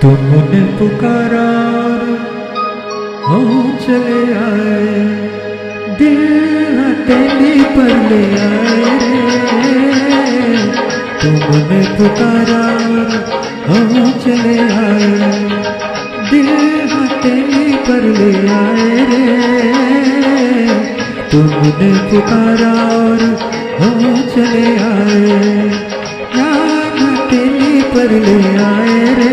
तुमने पुकारा और हम चले आए, दिल हथेली पर ले आए रे। तुमने पुकारा और हम चले आए, दिल हथेली पर ले आए रे। तुमने पुकारा और हम चले आए, याद हथेली पर ले आए रे।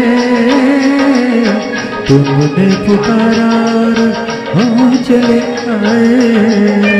तुमने पुकारा और हम चले आए।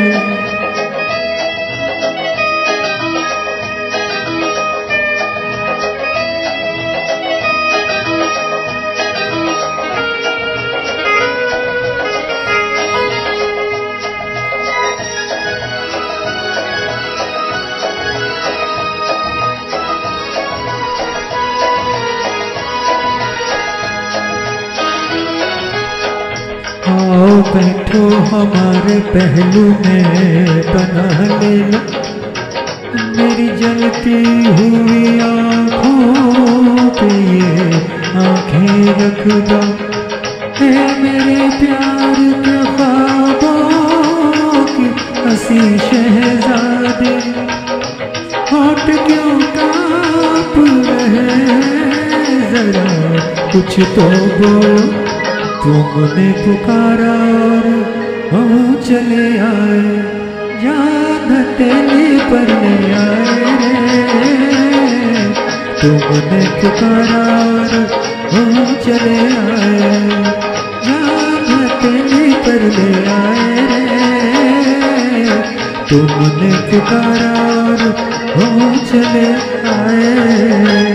आओ बैठो हमारे पहलू में पनाह ले लो, मेरी जलती हुई आँखों पे ये आँखें रख दो। है मेरे प्यार के ख्वाबों की हंसी शहजादे, होठ क्यों काँप रहे, जरा कुछ तो बोलो। तुमने पुकारा और हम चले आए, याद हथेली पर ले आए रे। तुमने पुकारा और हम चले आए, याद हथेली पर ले आए रे। तुमने पुकारा और हम चले आए।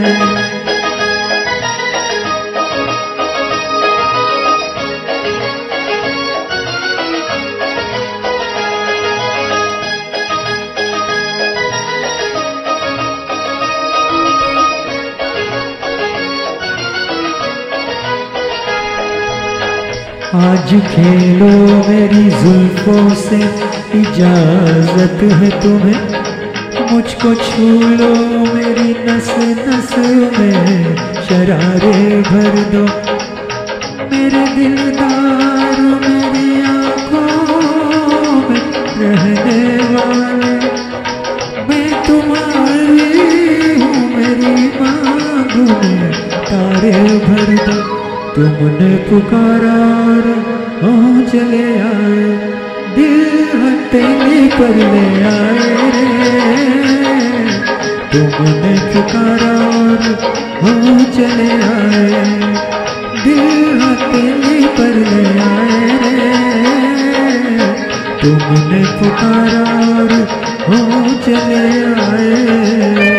आज खेलो मेरी जुल्फों से, इजाजत है तुम्हें। मुझको छू लो मेरी नस नस में, शरारे भर दो। मेरे दिलदार मेरी आँखों में रहने वाले, मैं तुम्हारी हूँ, मेरी मांगों में तारे भर दो। तुमने पुकारा और हम चले आए, दिल हथेली पर ले आए रे। तुमने पुकारा और हम चले आए, दिल हथेली पर ले आए रे। तुमने पुकारा और हम चले आए।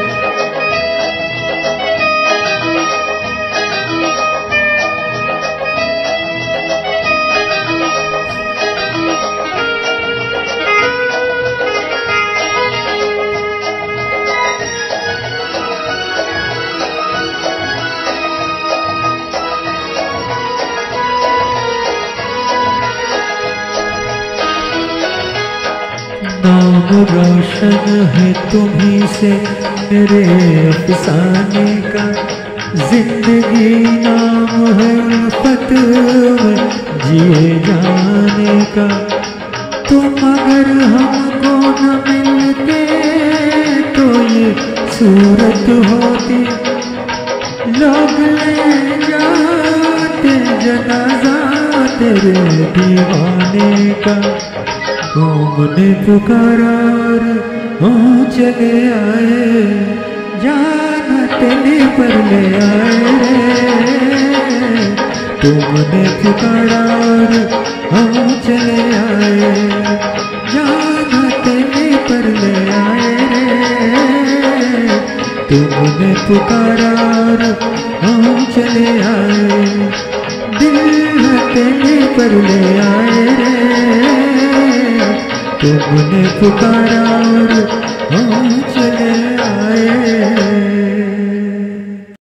नाम रोशन है तुम्हीं से मेरे अफसाने का, जिंदगी नाम है उल्फत में जिए जाने का। तुम अगर हमको न मिलते तो ये सूरत होती, लोग ले जाते जनाजा तेरे दीवाने का। तुमने पुकारा और हम चले आए, जान हथेली पर ले आए रे। तुमने पुकारा और हम चले आए, जान हथेली पर ले आए रे। तुमने पुकारा और हम चले आए, दिल हथेली पर ले आए रे। तुमने पुकारा और हम चले आए।